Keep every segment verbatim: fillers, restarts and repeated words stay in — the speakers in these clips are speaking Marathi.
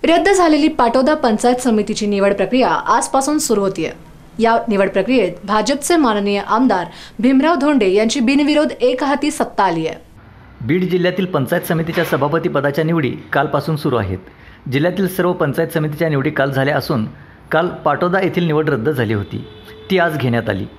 रद्द झालेली पाटोदा पंचायत समितीची निवड प्रक्रिया आजपासून सुरू होतीये। या निवड प्रक्रियेत भाजपचे माननीय आमदार भीमराव धोंडे यांची बिनविरोध एकहाती सत्ता आली आहे। बीड जिल्ह्यातील पंचायत समितीच्या सभापती पदाच्या निवडी कालपासून सुरू आहेत। जिल्ह्यातील सर्व पंचायत समितीच्या निवडी काल झाल्या असून काल पाटोदा येथील निवड रद्द झाली होती, ती आज घेण्यात आली।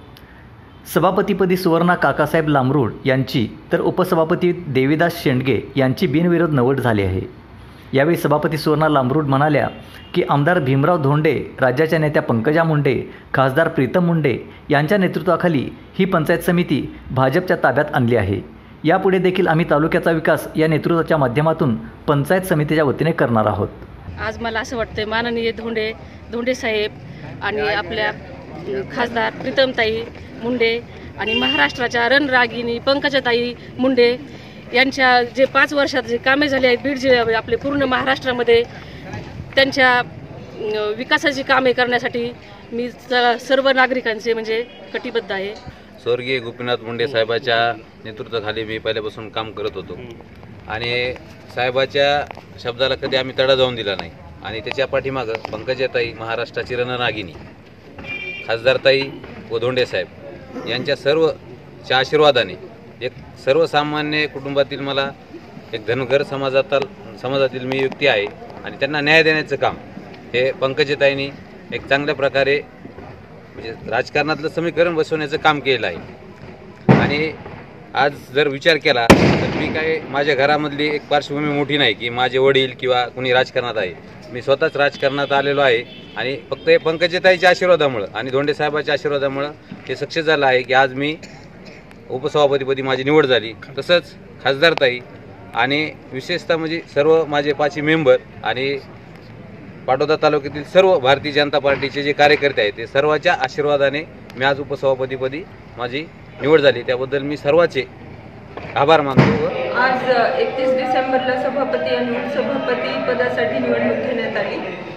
सभापतीपदी सुवर्णा काकासाहेब लांबरूड यांची तर उपसभापती देवीदास शेंडगे यांची बिनविरोध निवड झाली आहे। यावेळी सभापती सुवर्णा लांबरूड म्हणाल्या की आमदार भीमराव धोंडे, राज्याच्या नेत्या पंकजा मुंडे, खासदार प्रीतम मुंडे यांच्या नेतृत्वाखाली ही पंचायत समिती भाजपच्या ताब्यात आणली आहे। यापुढे देखील आम्ही तालुक्याचा विकास या नेतृत्वाच्या माध्यमातून पंचायत समितीच्या वतीने करणार आहोत। आज मला असं वाटतं माननीय धोंडे धोंडे साहेब आणि आपल्या खासदार प्रीतमताई मुंडे आणि महाराष्ट्राच्या रणरागिणी पंकजाताई मुंडे यांच्या जे पाच वर्षात जे कामे झाले आहेत बीड जिल्ह्यामध्ये आपले पूर्ण महाराष्ट्रामध्ये त्यांच्या विकासाची कामे करण्यासाठी मी सर्व नागरिकांचे म्हणजे कटिबद्ध आहे। स्वर्गीय गोपीनाथ मुंडे साहेबाच्या नेतृत्वाखाली मी पहिल्यापासून काम करत होतो आणि साहेबाच्या शब्दाला कधी आम्ही तडा जाऊन दिला नाही आणि त्याच्या पाठीमागं पंकजाताई, महाराष्ट्राची रणरागिणी, खासदारताई व धोंडे साहेब यांच्या सर्वच्या आशीर्वादाने एक सर्वसामान्य कुटुंबातील मला एक धनगर समाजातील समाजातील मी व्यक्ती आहे आणि त्यांना न्याय देण्याचं काम हे पंकजाताईंनी एक चांगल्या प्रकारे म्हणजे राजकारणातलं समीकरण बसवण्याचं काम केलं आहे। आणि आज जर विचार केला तर मी काय माझ्या घरामधली एक पार्श्वभूमी मोठी नाही की माझे वडील किंवा कुणी राजकारणात आहे, मी स्वतःच राजकारणात आलेलो आहे आणि फक्त हे पंकजाताईच्या आशीर्वादामुळं आणि धोंडे साहेबाच्या आशीर्वादामुळं हे सक्सेस झालं आहे की आज मी उपसभापतीपदी माझी निवड झाली। तसंच खासदारताई आणि विशेषतः म्हणजे सर्व माझे पाचही मेंबर आणि पाटोदा तालुक्यातील सर्व भारतीय जनता पार्टीचे जे कार्यकर्ते आहेत ते सर्वांच्या आशीर्वादाने मी आज उपसभापतीपदी माझी निवड झाली, त्याबद्दल मी सर्वांचे आभार मानतो। आज एकतीस डिसेंबरला सभापती आणि उपसभापती पदासाठी निवडणूक घेण्यात आली।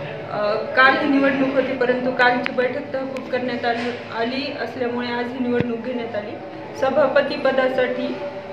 काल ही निवडणूक होती परंतु कालची बैठक तहकूब करण्यात आली आली असल्यामुळे आज ही निवडणूक घेण्यात आली। सभापती पदासाठी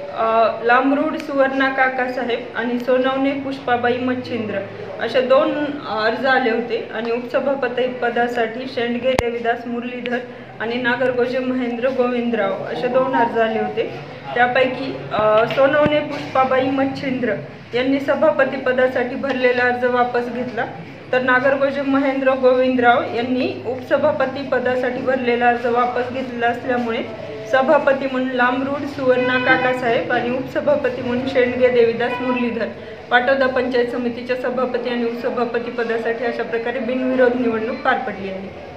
लांबरूड सुवर्णा काकासाहेब आणि सोनवणे पुष्पाबाई मच्छिंद्र असे दोन अर्ज आले होते आणि उपसभापती पदासाठी शेंडगे देवीदास मुरलीधर आणि नागरगोजे महेंद्र गोविंदराव असे दोन अर्ज आले होते। त्यापैकी सोनवणे पुष्पाबाई मच्छिंद्र यांनी सभापती पदासाठी भरलेला अर्ज वापस घेतला, तर नागरगोजे महेंद्र गोविंदराव यांनी उपसभापती पदासाठी भरलेला अर्ज वापस घेतलेला असल्यामुळे सभापती म्हणून लांबरूड सुवर्णा काकासाहेब आणि उपसभापती म्हणून शेंडगे देवीदास मुरलीधर पाटोदा पंचायत समितीच्या सभापती आणि उपसभापती पदासाठी अशा प्रकारे बिनविरोध निवडणूक पार पडली आहे।